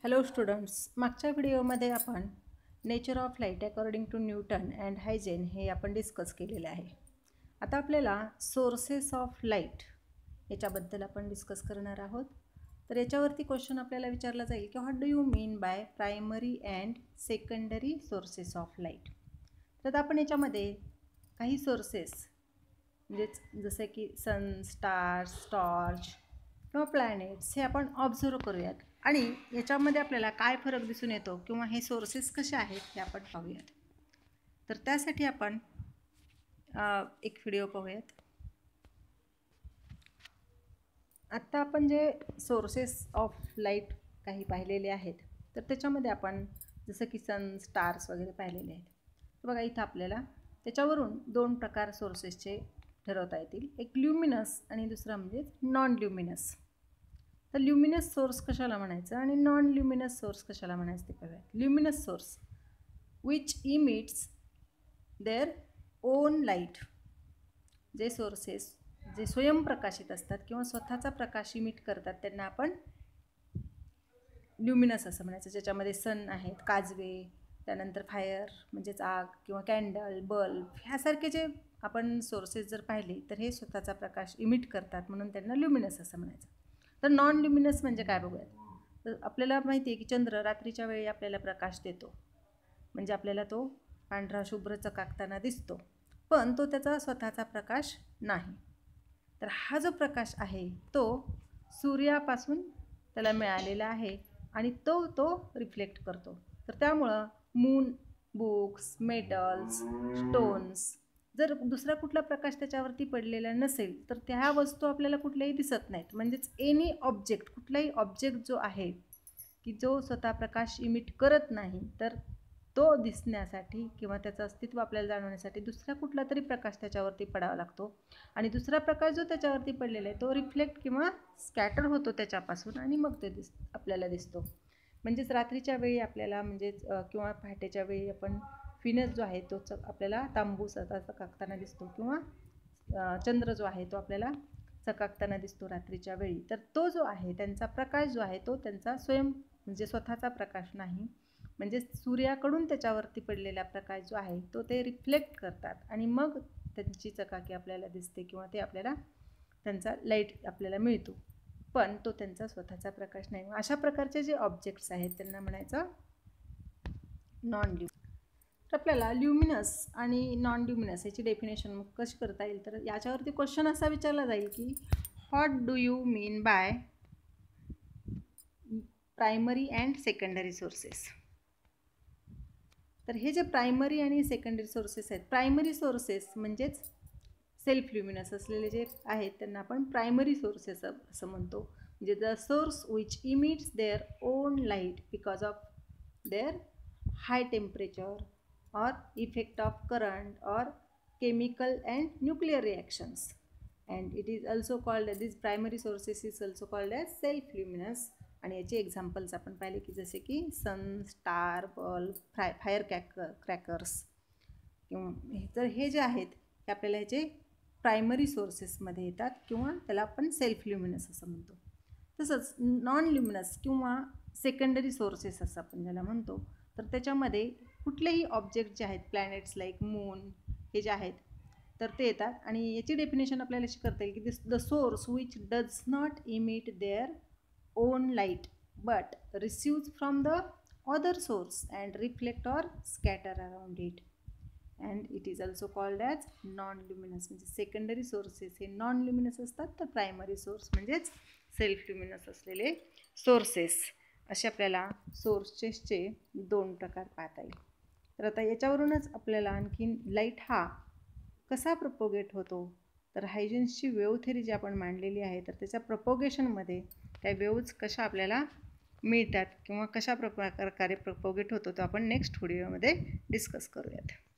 Hello students, मागच्या व्हिडिओमध्ये आपण nature of light according to Newton and Huygens हे आपण डिस्कस केलेलं आहे. आता आपल्याला सोर्सेस ऑफ लाईट याच्याबद्दल आपण डिस्कस करणार आहोत. तर याच्यावरती क्वेश्चन आपल्याला विचारला जाईल की what do you mean by primary and secondary sources of light. तर आपण याच्यामध्ये काही सोर्सेस म्हणजेच जसे की सन, स्टार्स, टॉर्च किंवा प्लॅनेट्स हे आपण ऑब्झर्व करूयात आणि याच्यामध्ये आपल्याला काय फरक दिसून येतो किंवा हे सोर्सेस कसे आहेत हे आपण पाहूयात. तर त्यासाठी आपण एक व्हिडिओ पाहूयात. आत्ता आपण जे सोर्सेस ऑफ लाईट काही पाहिलेले आहेत तर त्याच्यामध्ये आपण जसं की सन, स्टार्स वगैरे पाहिलेले आहेत. तर बघा इथं आपल्याला त्याच्यावरून दोन प्रकार सोर्सेसचे ठरवता येतील, एक ल्युमिनस आणि दुसरा म्हणजे नॉन ल्युमिनस. तर ल्युमिनस सोर्स कशाला म्हणायचं आणि नॉन ल्युमिनस सोर्स कशाला म्हणायचं ते पाहूया. Luminous source which emits their own light. जे सोर्सेस जे स्वयंप्रकाशित असतात किंवा स्वतःचा प्रकाश इमिट करतात त्यांना आपण ल्युमिनस असं म्हणायचं. ज्याच्यामध्ये सन आहेत, काजवे, त्यानंतर फायर म्हणजेच आग किंवा कॅन्डल, बल्ब ह्यासारखे जे आपण सोर्सेस जर पाहिले तर हे स्वतःचा प्रकाश इमिट करतात म्हणून त्यांना ल्युमिनस असं म्हणायचं. तर नॉन ल्युमिनस म्हणजे काय बघूयात. तर आपल्याला माहिती आहे की चंद्र रात्रीच्या वेळी आपल्याला प्रकाश देतो, म्हणजे आपल्याला तो पांढरा शुभ्र चकाकताना दिसतो, पण तो त्याचा स्वतःचा प्रकाश नाही. तर हा जो प्रकाश आहे तो सूर्यापासून त्याला मिळालेला आहे आणि तो रिफ्लेक्ट करतो. तर त्यामुळं मून, बुक्स, मेटल्स, स्टोन्स जर दुसरा कुठला प्रकाश त्याच्यावरती पडलेला नसेल तर त्या वस्तू आपल्याला कुठल्याही दिसत नाहीत. म्हणजेच एनी ऑब्जेक्ट, कुठलाही ऑब्जेक्ट जो आहे की जो स्वतः प्रकाश इमिट करत नाही तर तो दिसण्यासाठी किंवा त्याचं अस्तित्व आपल्याला जाणवण्यासाठी दुसरा कुठला तरी प्रकाश त्याच्यावरती पडावा लागतो आणि दुसरा प्रकाश जो त्याच्यावरती पडलेला आहे तो रिफ्लेक्ट किंवा स्कॅटर होतो त्याच्यापासून आणि मग ते आपल्याला दिसतो. म्हणजेच रात्रीच्या वेळी आपल्याला म्हणजेच किंवा पहाटेच्या वेळी आपण फिनस जो आहे तो आपल्याला तांबूस असा चकाकताना दिसतो किंवा चंद्र जो आहे तो आपल्याला चकाकताना दिसतो रात्रीच्या वेळी. तर तो जो आहे त्यांचा प्रकाश जो आहे तो त्यांचा म्हणजे स्वतःचा प्रकाश नाही, म्हणजे सूर्याकडून त्याच्यावरती पडलेला प्रकाश जो आहे तो ते रिफ्लेक्ट करतात आणि मग त्यांची चकाकी आपल्याला दिसते किंवा ते आपल्याला त्यांचा लाईट आपल्याला मिळतो, पण तो त्यांचा स्वतःचा प्रकाश नाही. अशा प्रकारचे जे ऑब्जेक्ट्स आहेत त्यांना म्हणायचं नॉन ल्युमिनस. तर आपल्याला ल्युमिनस आणि नॉन ल्युमिनस याची डेफिनेशन मग कशी करता येईल. तर याच्यावरती क्वेश्चन असा विचारला जाईल की what do you mean by primary and secondary sources. तर हे जे प्रायमरी आणि सेकंडरी सोर्सेस आहेत, प्रायमरी सोर्सेस म्हणजेच सेल्फ ल्युमिनस असलेले जे आहेत त्यांना आपण प्रायमरी सोर्सेस असं म्हणतो. म्हणजे the source which emits their own light because of their high temperature or effect of current or chemical and nuclear reactions, and it is also called, these primary sources is also called as self luminous. आणि याचे examples आपण पाहिले की जसे की sun, star, bulb, firecrackers किंवा तर हे जे आहेत हे आपल्याला ह्याचे प्रायमरी सोर्सेसमध्ये येतात किंवा त्याला आपण सेल्फ ल्युमिनस असं म्हणतो. तसंच नॉन ल्युमिनस किंवा सेकंडरी सोर्सेस असं आपण ज्याला म्हणतो तर त्याच्यामध्ये कुठलेही ऑब्जेक्ट जे आहेत, प्लॅनेट्स लाईक मून हे जे आहेत तर ते येतात. आणि याची डेफिनेशन आपल्याला अशी करता येईल की the source which does not emit their own light but receives from the other source and reflect or scatter around it, and it is also called as non luminous. म्हणजे सेकंडरी सोर्सेस हे non luminous असतात, तर primary source म्हणजेच self luminous असलेले sources. असे आपल्याला सोर्सेसचे दोन प्रकार पाहता येईल. तर आता याच्यावरूनच आपल्याला आणखीन लाईट हा कसा प्रपोगेट होतो, तर हायजेन्सची वेव्ह थेरी जी आपण मांडलेली आहे तर त्याच्या प्रपोगेशनमध्ये त्या वेव्हज कशा आपल्याला मिळतात किंवा कशा प्रकारे प्रपोगेट होतो तो आपण नेक्स्ट व्हिडिओमध्ये डिस्कस करूयात.